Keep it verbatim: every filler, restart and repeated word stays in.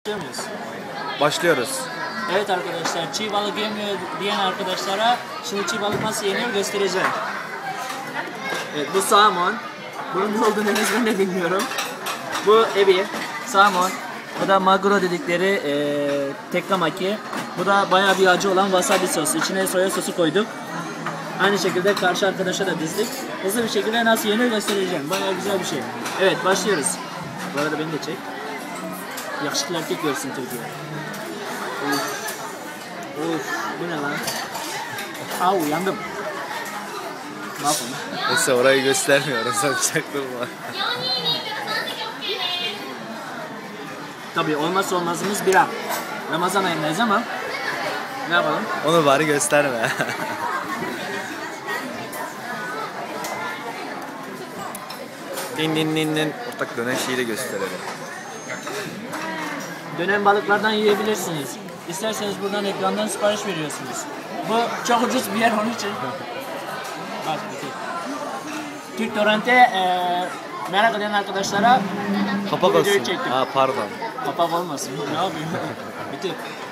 Başlıyor muyuz? Başlıyoruz. Evet arkadaşlar, çiğ balık yemiyor diyen arkadaşlara şimdi çiğ balık nasıl yeniyor göstereceğim. Evet, bu salmon. Bunun ne olduğunu henüz ben de bilmiyorum. Bu ebi, salmon. Bu da maguro dedikleri e, tekkamaki. Bu da bayağı bir acı olan wasabi sosu. İçine soya sosu koyduk. Aynı şekilde karşı arkadaşa da dizdik. Hızlı bir şekilde nasıl yeniyor göstereceğim. Bayağı güzel bir şey. Evet, başlıyoruz. Bu arada beni de çek. Yakışıklı erkek görsün Türkiye. Uf. Uf. Bu ne lan? Aa, uyandım. Ne yapalım? Neyse orayı göstermiyorum. Satacaktım var. Tabii olmazsa olmazımız bira. Ramazan ayındayız ama ne yapalım? Onu bari gösterme. Din din din din. Ortak dönen şeyi de gösterelim. Dönen balıklardan yiyebilirsiniz. İsterseniz buradan ekrandan sipariş veriyorsunuz. Bu çok ucuz bir yer onun için. Bak, Türk Torrent'e e, merak eden arkadaşlara Kapak bu videoyu olsun. çektim. Aa pardon. Kapak olmasın. Ne yapayım? Bitti.